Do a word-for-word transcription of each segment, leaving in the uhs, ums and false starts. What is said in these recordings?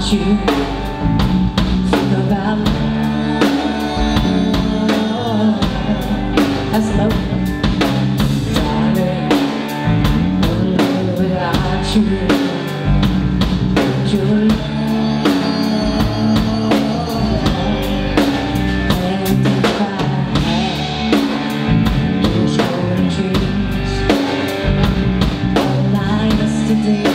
you. Think about love. That's love. Darling, won't live without you. Your love. And if I had those golden dreams all night yesterday,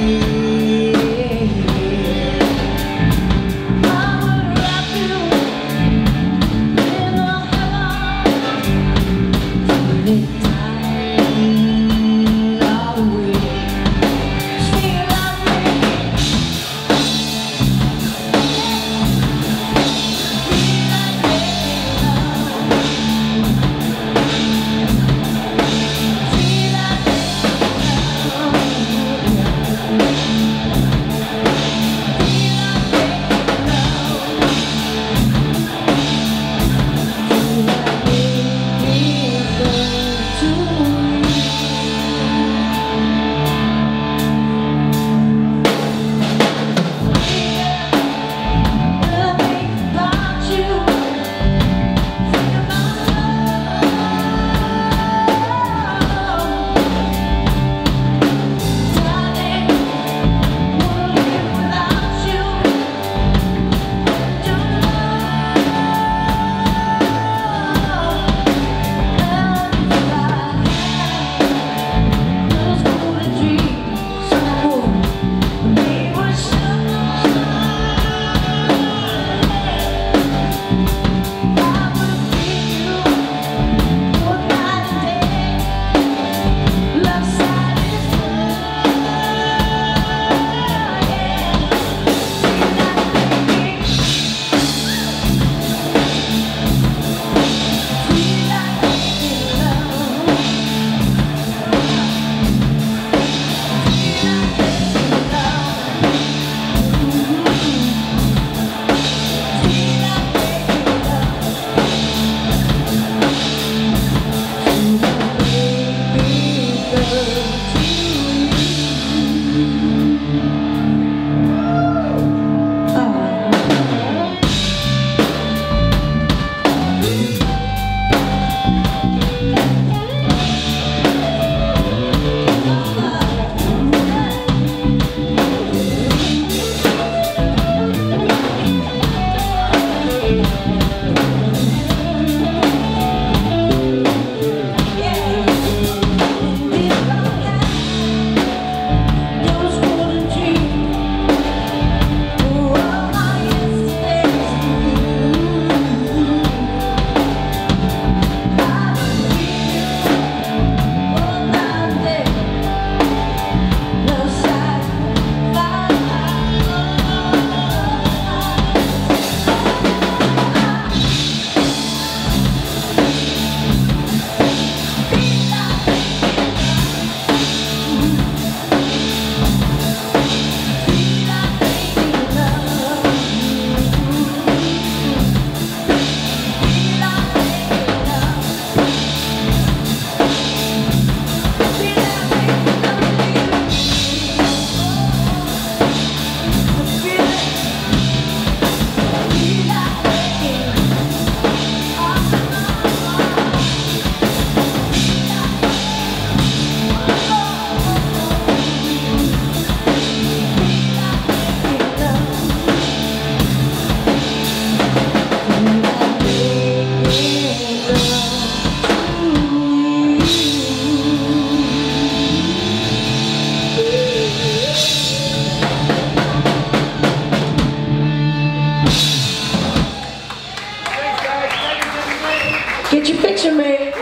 get your picture made.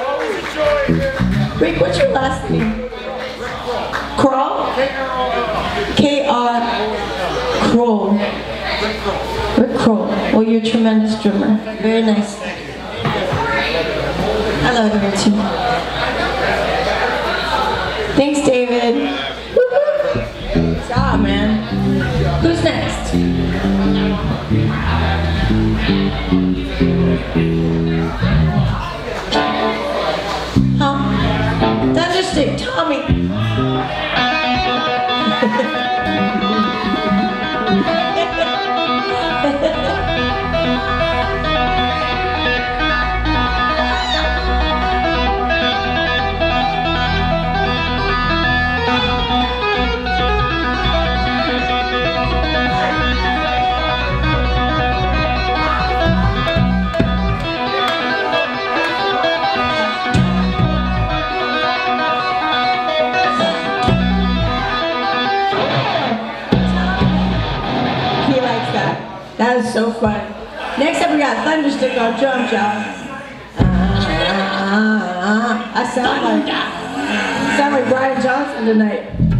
Rick, what's your last name? Crawl? K R Kroll. Rick Kroll. Well, you're a tremendous drummer. Very nice. I love you too. Thanks, David. Woo-hoo. Good job, man. Who's next? Huh? That's just it, Tommy. That is so fun. Next up we got Thunderstick on drums, y'all. Uh, I sound like, sound like Brian Johnson tonight.